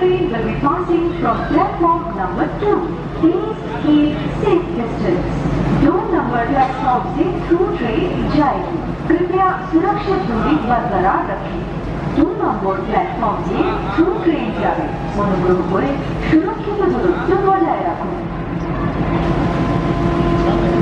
train will be passing from platform number 2. Please keep safe distance. 2 number platform से through train जाएगी। कृपया सुरक्षित दूरी बरकरार रखें। 2 নম্বর প্ল্যাটফর্ম দিয়ে থ্রু ট্রেন যাবে। অনুগ্রহ করে সুরক্ষিত দূরত্ব বজায় রাখুন।